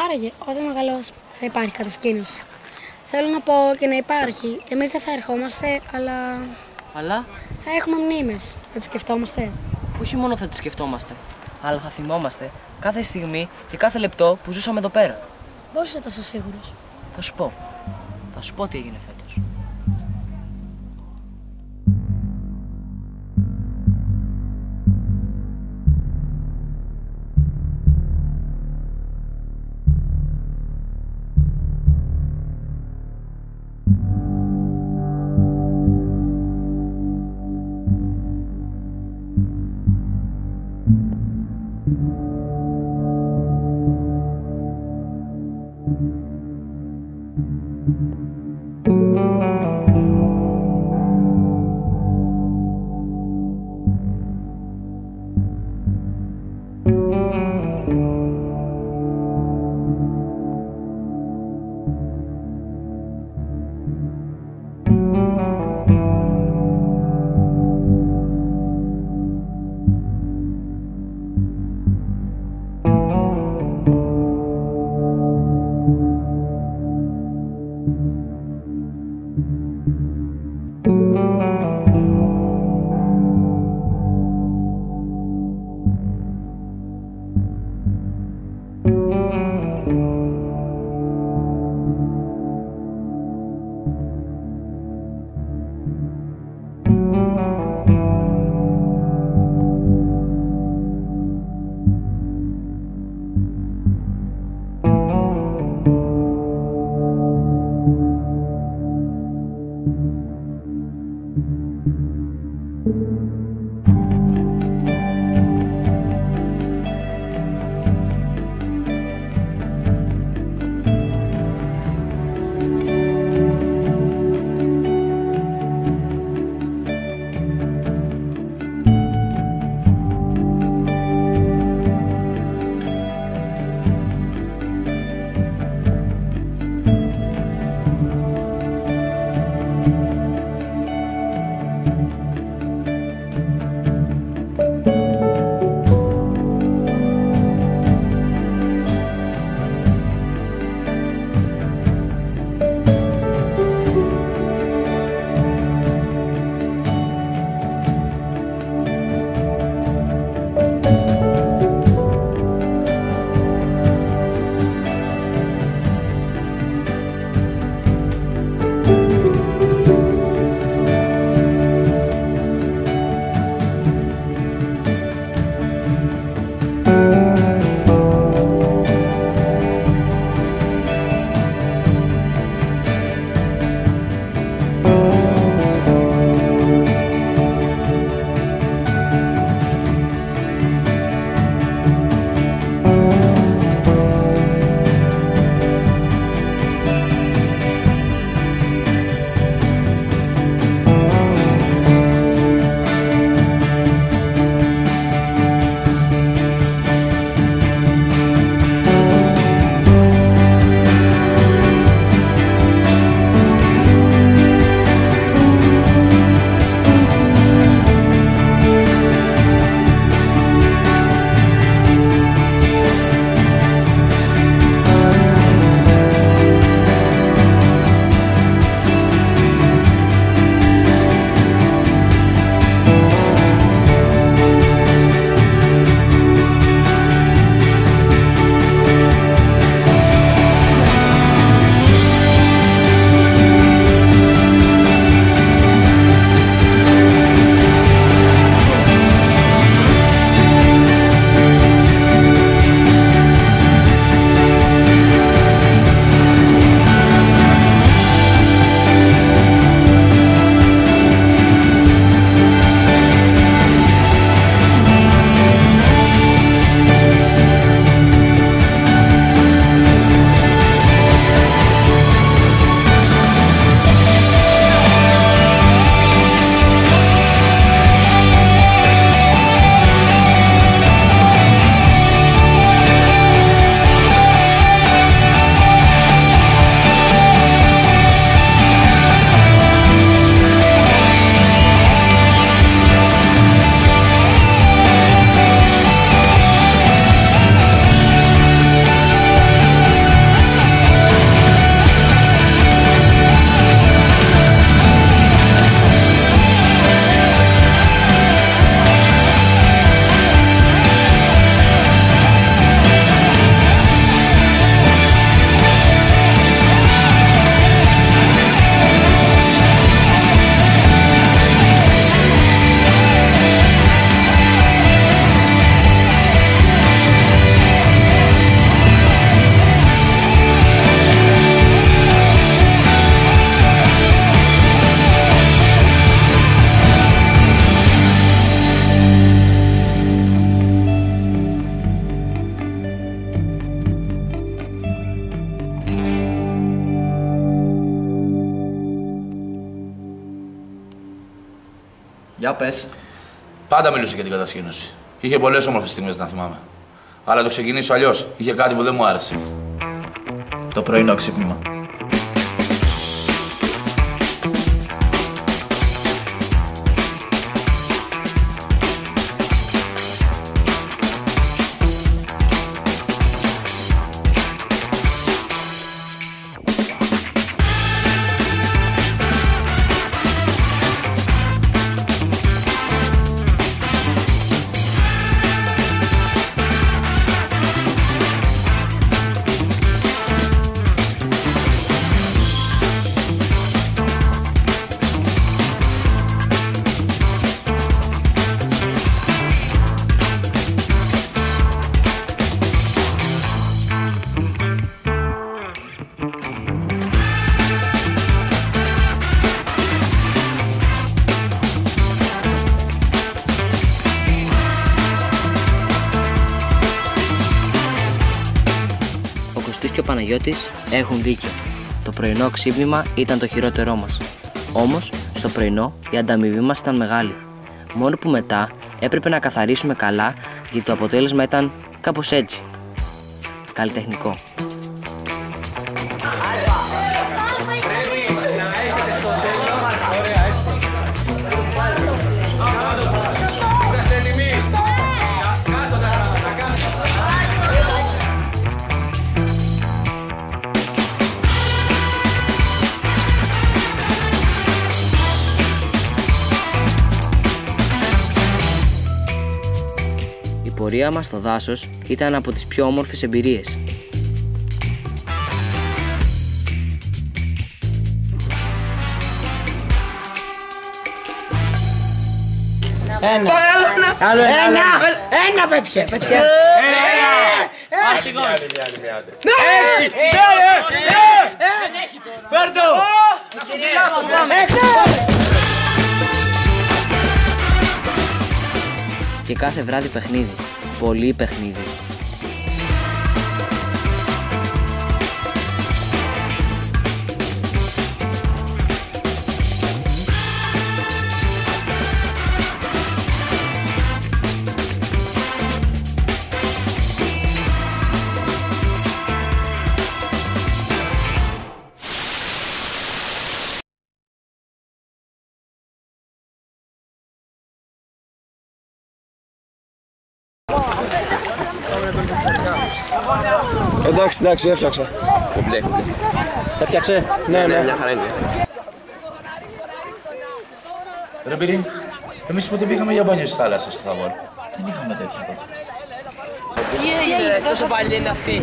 Άραγε, όταν μεγαλώσει θα υπάρχει κατασκήνωση. Θέλω να πω και να υπάρχει. Εμείς δεν θα ερχόμαστε, αλλά. Αλλά. Θα έχουμε μνήμες. Θα τις σκεφτόμαστε. Όχι μόνο θα τις σκεφτόμαστε, αλλά θα θυμόμαστε κάθε στιγμή και κάθε λεπτό που ζούσαμε εδώ πέρα. Πώς είσαι τόσο σίγουρος? Θα σου πω. Θα σου πω τι έγινε φέτος. Για πες. Πάντα μιλούσε για την κατασκήνωση. Είχε πολλές όμορφες στιγμές να θυμάμαι. Αλλά το ξεκινήσω αλλιώς. Είχε κάτι που δεν μου άρεσε. Το πρωινό ξύπνημα. Και ο Παναγιώτης έχουν δίκιο. Το πρωινό ξύπνημα ήταν το χειρότερό μας. Όμως, στο πρωινό η ανταμοιβή μας ήταν μεγάλη. Μόνο που μετά έπρεπε να καθαρίσουμε καλά, γιατί το αποτέλεσμα ήταν κάπως έτσι. Καλλιτεχνικό. Η πορεία μας στο δάσος ήταν από τις πιο όμορφες εμπειρίες. Ένα πέτυχε. Και κάθε βράδυ παιχνίδι. Πολύ παιχνίδι. Εντάξει, έφτιαξα. Κομπλέ. Έφτιαξε. Ναι. Μια χαρά είναι. Ρε Πυρή, εμείς πότε πήγαμε για μπάνιο στη θάλασσα στο Θαβόρ. Δεν είχαμε τέτοια τότε. Τι έγινε, τόσο παλιή είναι αυτή.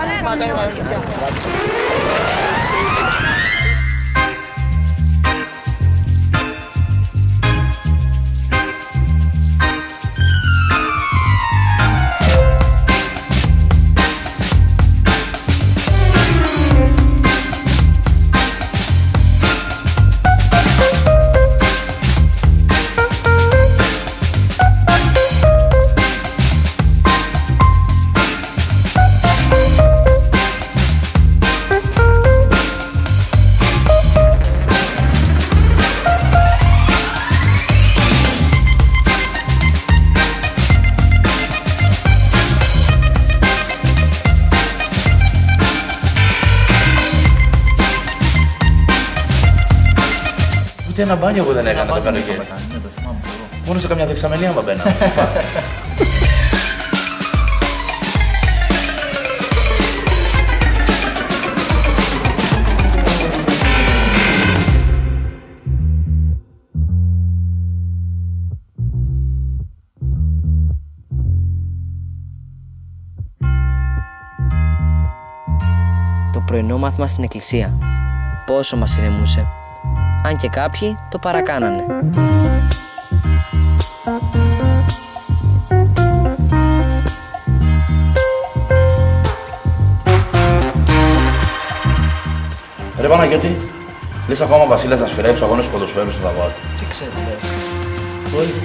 Ούτε ένα μπάνιο εγώ δεν έκανα το καλοκαίρι. Μόνο σε καμιά δεξαμενή άμα μπαίναμε. Το πρωινό μάθημα στην εκκλησία. Πόσο μας ηρεμούσε. Αν και κάποιοι το παρακάνανε. Ρε Παναγιώτη, λες ακόμα Βασίλας να σφυράει τους αγώνες ποδοσφαίρου στο Θαβόρ. Τι ξέρεις, λες. Όχι.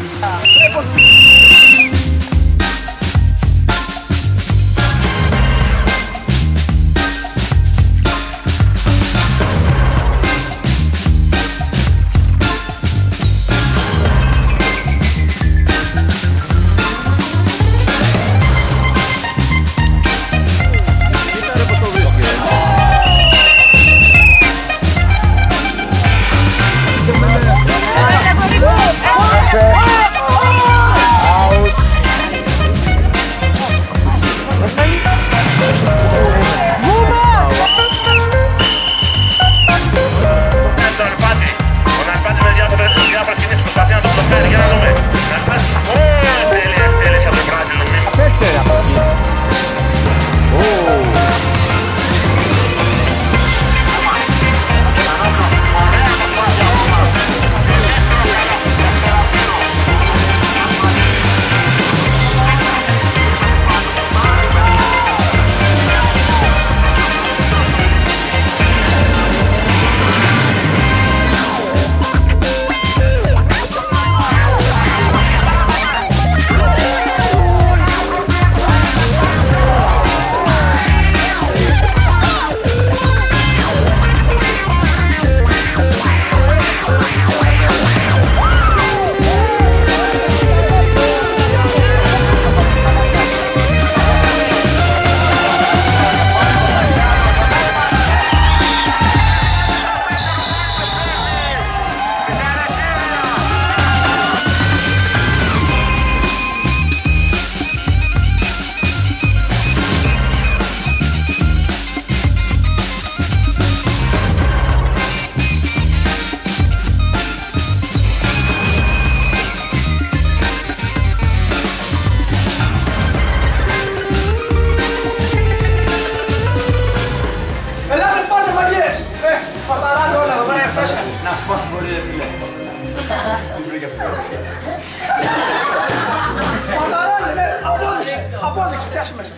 Άσε μέσα.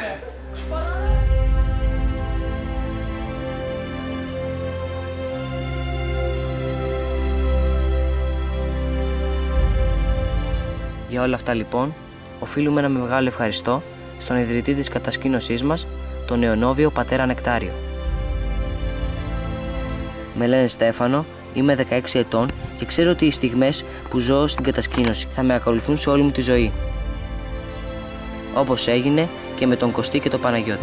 Για όλα αυτά λοιπόν, οφείλουμε ένα μεγάλο ευχαριστώ στον ιδρυτή της κατασκήνωσής μας, τον νεονόβιο πατέρα Νεκτάριο. Με λένε Στέφανο, είμαι 16 ετών και ξέρω ότι οι στιγμές που ζω στην κατασκήνωση θα με ακολουθούν σε όλη μου τη ζωή. Όπως έγινε και με τον Κωστή και τον Παναγιώτη.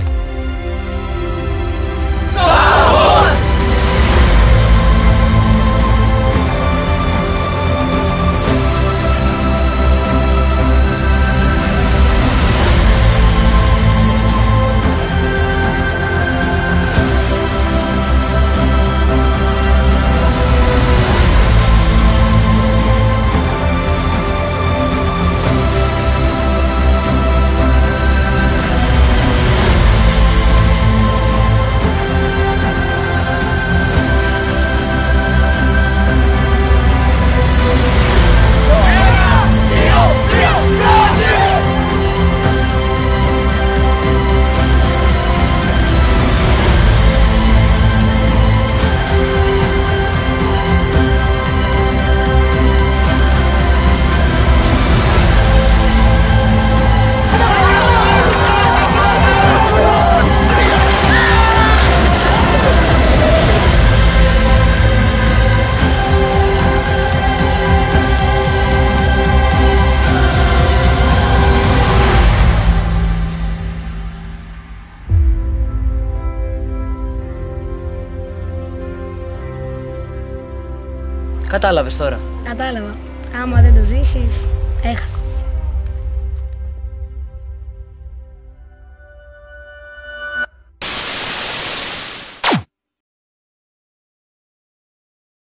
Κατάλαβες τώρα. Κατάλαβα. Άμα δεν το ζήσεις, έχασες.